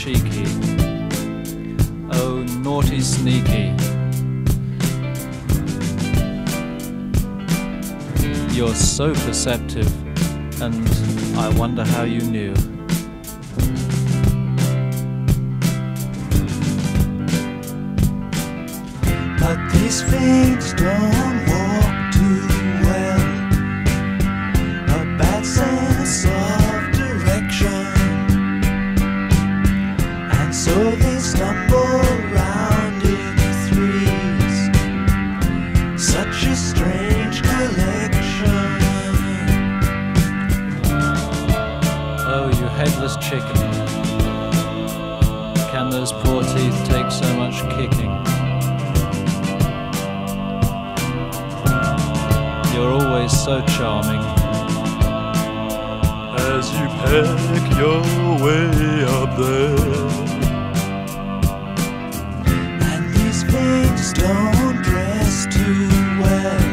cheeky. Oh, naughty sneaky. You're so perceptive, and I wonder how you knew. But these things don't walk too well. A bad sense of direction, and so they stumble round in threes. Such a strange collection. Oh, you headless chicken. Can those poor teeth take so much kicking? You're always so charming. As you peck your way up there, And these things don't dress too well.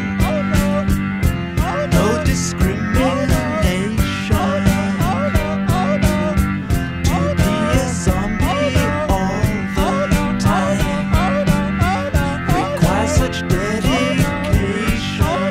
No discrimination. To be a zombie all the time requires such dedication.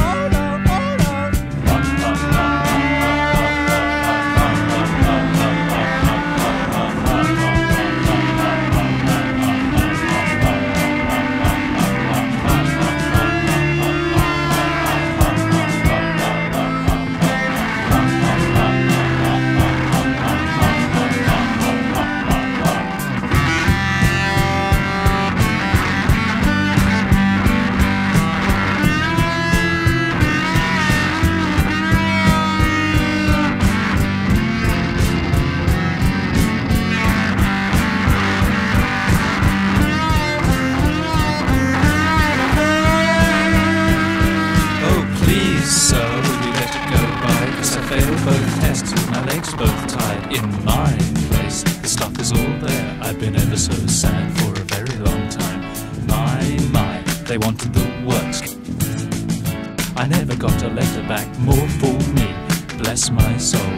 So will you let it go by? 'Cause I failed both tests with my legs both tied. In my place, the stuff is all there. I've been ever so sad for a very long time. My, they wanted the works. I never got a letter back, more for me, bless my soul.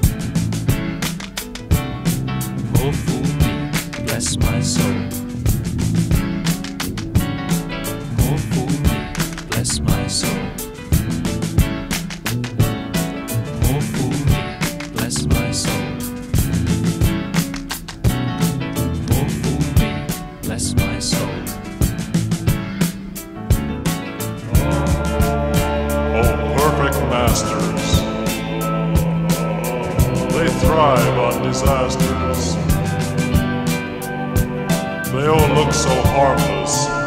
More for me, bless my soul. More for me, bless my soul. More for me, bless my soul. More for me, bless my soul. oh perfect masters, they thrive on disasters. They all look so harmless.